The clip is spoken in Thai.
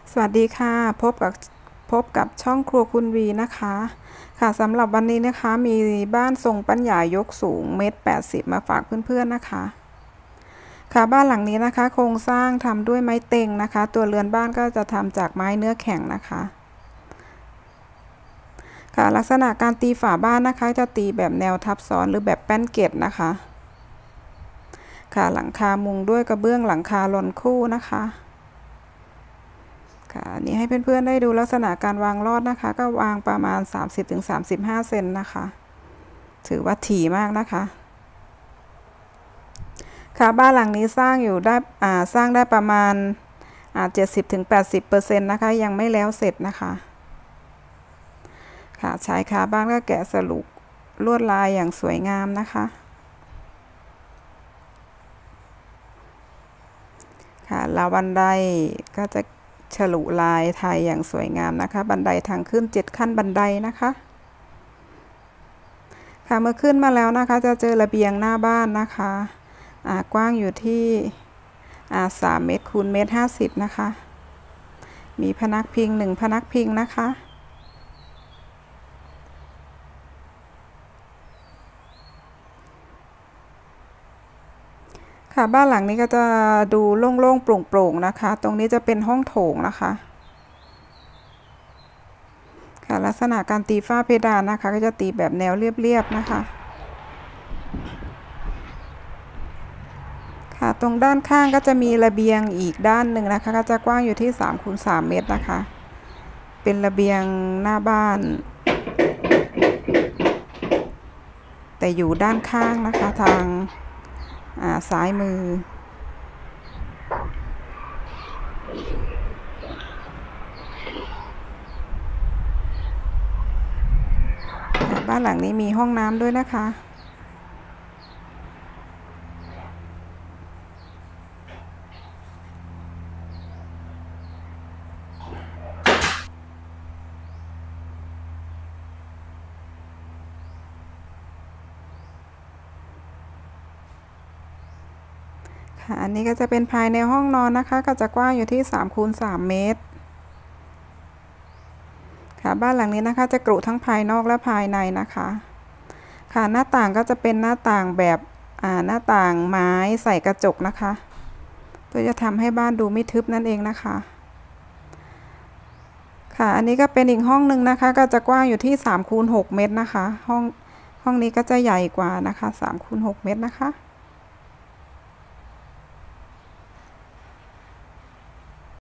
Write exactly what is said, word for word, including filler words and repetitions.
สวัสดีค่ะพบกับพบกับช่องครัวคุณวีนะคะค่ะสำหรับวันนี้นะคะมีบ้านทรงปัญญายกสูงเมตรแปดสิบมาฝากเพื่อนๆนะคะค่ะบ้านหลังนี้นะคะโครงสร้างทำด้วยไม้เต็งนะคะตัวเรือนบ้านก็จะทำจากไม้เนื้อแข็งนะคะค่ะลักษณะการตีฝาบ้านนะคะจะตีแบบแนวทับซ้อนหรือแบบแป้นเกล็ดนะคะค่ะหลังคามุงด้วยกระเบื้องหลังคาลอนคู่นะคะค่ะนี่ให้เพื่อนๆได้ดูลักษณะการวางลอดนะคะก็วางประมาณ สามสิบถึงสามสิบห้า เซนนะคะถือว่าถี่มากนะคะค่ะบ้านหลังนี้สร้างอยู่ได้อ่าสร้างได้ประมาณอ่า เจ็ดสิบถึงแปดสิบเปอร์เซ็นต์ นะคะยังไม่แล้วเสร็จนะคะค่ะชายคาบ้านก็แกะสลักลวดลายอย่างสวยงามนะคะค่ะราวบันไดก็จะฉลุลายไทยอย่างสวยงามนะคะบันไดทางขึ้นเจ็ดขั้นบันไดนะคะค่ะเมื่อขึ้นมาแล้วนะคะจะเจอระเบียงหน้าบ้านนะคะอ่ากว้างอยู่ที่อ่าสามเมตรคูณเมตรห้าสิบนะคะมีพนักพิงหนึ่งพนักพิงนะคะค่ะบ้านหลังนี้ก็จะดูโล่งๆโปร่งๆนะคะตรงนี้จะเป็นห้องโถงนะคะค่ะลักษณะการตีฝ้าเพดานนะคะก็จะตีแบบแนวเรียบๆนะคะค่ะตรงด้านข้างก็จะมีระเบียงอีกด้านหนึ่งนะคะก็จะกว้างอยู่ที่สามคูณสามเมตรนะคะเป็นระเบียงหน้าบ้านแต่อยู่ด้านข้างนะคะทางซ้ายมือบ้านหลังนี้มีห้องน้ำด้วยนะคะค่ะอันนี้ก็จะเป็นภายในห้องนอนนะคะก็จะกว้างอยู่ที่สามคูณสามเมตรค่ะบ้านหลังนี้นะคะจะกรุทั้งภายนอกและภายในนะคะค่ะหน้าต่างก็จะเป็นหน้าต่างแบบอ่าหน้าต่างไม้ใส่กระจกนะคะเพื่อจะทำให้บ้านดูไม่ทึบนั่นเองนะคะค่ะอันนี้ก็เป็นอีกห้องหนึ่งนะคะก็จะกว้างอยู่ที่สามคูณหกเมตรนะคะห้องห้องนี้ก็จะใหญ่กว่านะคะสามคูณหกเมตรนะคะ